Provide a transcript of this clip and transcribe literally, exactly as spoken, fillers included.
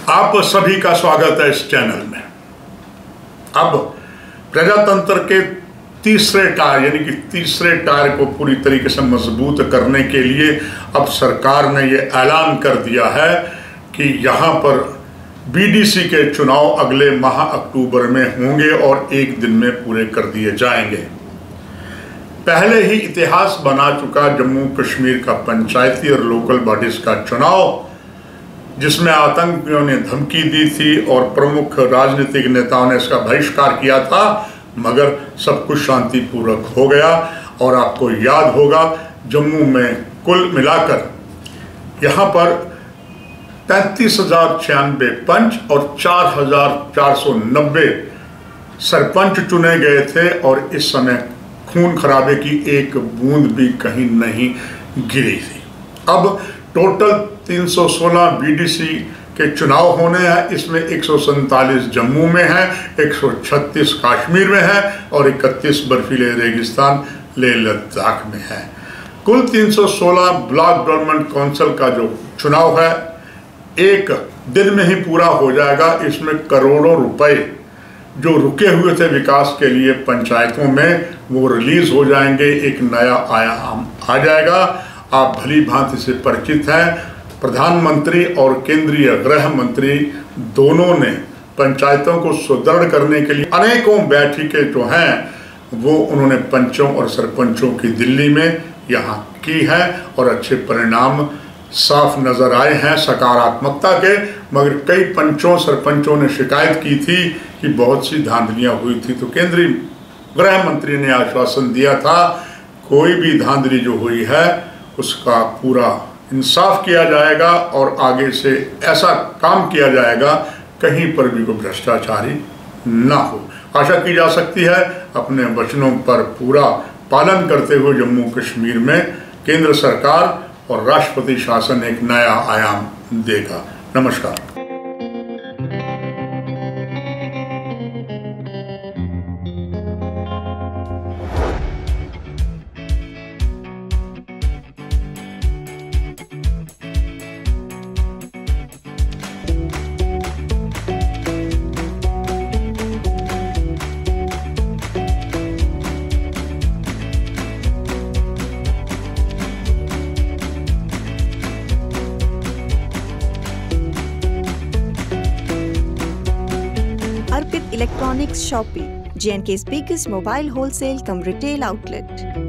आप सभी का स्वागत है इस चैनल में। अब प्रजातंत्र के तीसरे टायर यानी कि तीसरे टायर को पूरी तरीके से मजबूत करने के लिए अब सरकार ने ये ऐलान कर दिया है कि यहाँ पर बीडीसी के चुनाव अगले माह अक्टूबर में होंगे और एक दिन में पूरे कर दिए जाएंगे। पहले ही इतिहास बना चुका जम्मू कश्मीर का पंचायती और लोकल बॉडीज का चुनाव, जिसमें आतंकियों ने धमकी दी थी और प्रमुख राजनीतिक नेताओं ने इसका बहिष्कार किया था, मगर सब कुछ शांतिपूर्वक हो गया। और आपको याद होगा जम्मू में कुल मिलाकर यहाँ पर तैंतीस हजार छियानवे पंच और चार हजार चार सौ नब्बे सरपंच चुने गए थे और इस समय खून खराबे की एक बूंद भी कहीं नहीं गिरी थी। अब टोटल तीन सौ सोलह बीडीसी के चुनाव होने हैं। इसमें एक सौ सैंतालीस जम्मू में है, एक सौ छत्तीस कश्मीर में है और इकतीस बर्फीले रेगिस्तान लेह लद्दाख में है। कुल तीन सौ सोलह ब्लॉक डेवलपमेंट काउंसिल का जो चुनाव है एक दिन में ही पूरा हो जाएगा। इसमें करोड़ों रुपए जो रुके हुए थे विकास के लिए पंचायतों में, वो रिलीज हो जाएंगे। एक नया आयाम आ जाएगा। आप भली भांति से परिचित हैं, प्रधानमंत्री और केंद्रीय गृह मंत्री दोनों ने पंचायतों को सुदृढ़ करने के लिए अनेकों बैठकें जो हैं वो उन्होंने पंचों और सरपंचों की दिल्ली में यहाँ की है और अच्छे परिणाम साफ नजर आए हैं सकारात्मकता के। मगर कई पंचों सरपंचों ने शिकायत की थी कि बहुत सी धांधलियाँ हुई थी, तो केंद्रीय गृह मंत्री ने आश्वासन दिया था कोई भी धांधली जो हुई है उसका पूरा इंसाफ किया जाएगा और आगे से ऐसा काम किया जाएगा कहीं पर भी कोई भ्रष्टाचारी ना हो। आशा की जा सकती है अपने वचनों पर पूरा पालन करते हुए जम्मू कश्मीर में केंद्र सरकार और राष्ट्रपति शासन एक नया आयाम देगा। नमस्कार। Arpit Electronics Shoppe, J and K's biggest mobile wholesale cum retail outlet.